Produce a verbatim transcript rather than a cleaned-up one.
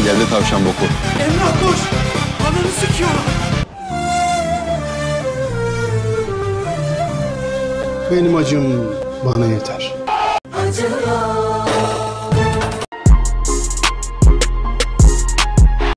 Geldi tavşan boku. Emrah koş! Ananı sikiyorlar! Benim acım bana yeter. Acıyor.